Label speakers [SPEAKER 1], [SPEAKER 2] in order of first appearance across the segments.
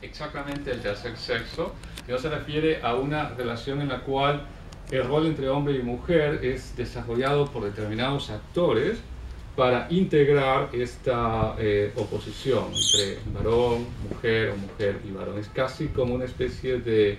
[SPEAKER 1] exactamente el tercer sexo, sino se refiere a una relación en la cual el rol entre hombre y mujer es desarrollado por determinados actores para integrar esta oposición entre varón, mujer o mujer y varón. Es casi como una especie de,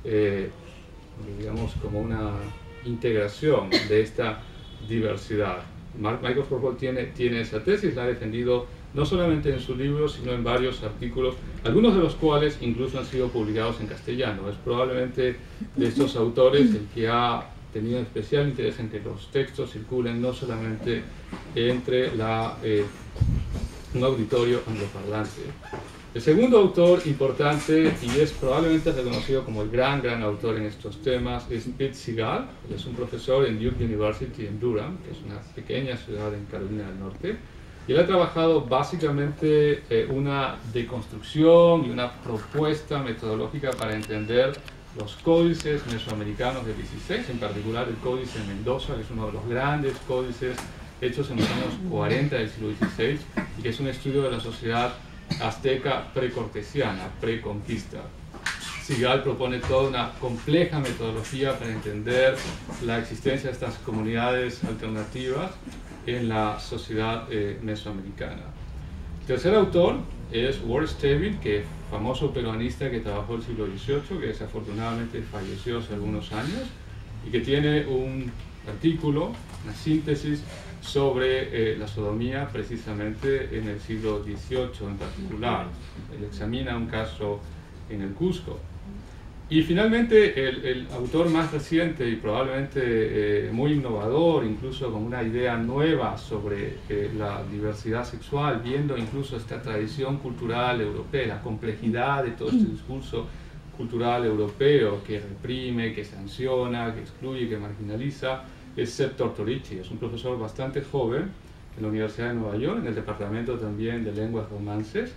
[SPEAKER 1] digamos, como una integración de esta diversidad. Michael Froholt tiene esa tesis, la ha defendido no solamente en su libro, sino en varios artículos, algunos de los cuales incluso han sido publicados en castellano. Es probablemente de estos autores el que ha tenido especial interés en que los textos circulen no solamente entre un auditorio angloparlante. El segundo autor importante, y es probablemente reconocido como el gran autor en estos temas, es Pete Segal. Él es un profesor en Duke University en Durham, que es una pequeña ciudad en Carolina del Norte. Y él ha trabajado básicamente una deconstrucción y una propuesta metodológica para entender los códices mesoamericanos del XVI, en particular el Códice Mendoza, que es uno de los grandes códices hechos en los años 40 del siglo XVI, y que es un estudio de la sociedad azteca precortesiana, preconquista. Segal propone toda una compleja metodología para entender la existencia de estas comunidades alternativas en la sociedad mesoamericana. El tercer autor es Ward Stavin, que es famoso peruanista que trabajó el siglo XVIII, que desafortunadamente falleció hace algunos años, y que tiene un artículo, una síntesis sobre la sodomía precisamente en el siglo XVIII en particular. Él examina un caso en el Cusco. Y finalmente el autor más reciente y probablemente muy innovador, incluso con una idea nueva sobre la diversidad sexual, viendo incluso esta tradición cultural europea, la complejidad de todo este discurso cultural europeo que reprime, que sanciona, que excluye, que marginaliza, es Seth Tortorici. Es un profesor bastante joven en la Universidad de Nueva York, en el departamento también de lenguas romances,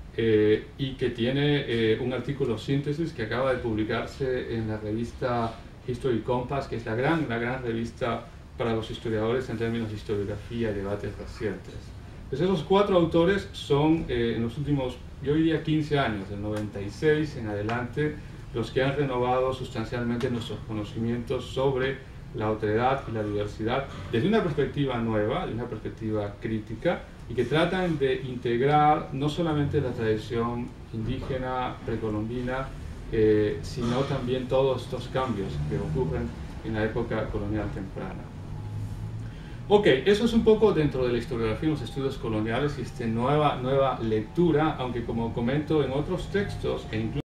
[SPEAKER 1] y que tiene un artículo síntesis que acaba de publicarse en la revista History Compass, que es la gran revista para los historiadores en términos de historiografía y debates recientes. Pues esos cuatro autores son en los últimos, yo diría 15 años, del 96 en adelante, los que han renovado sustancialmente nuestros conocimientos sobre la otredad y la diversidad desde una perspectiva nueva, de una perspectiva crítica, y que tratan de integrar no solamente la tradición indígena precolombina, sino también todos estos cambios que ocurren en la época colonial temprana. Ok, eso es un poco dentro de la historiografía y los estudios coloniales y esta nueva lectura, aunque como comento en otros textos, e incluso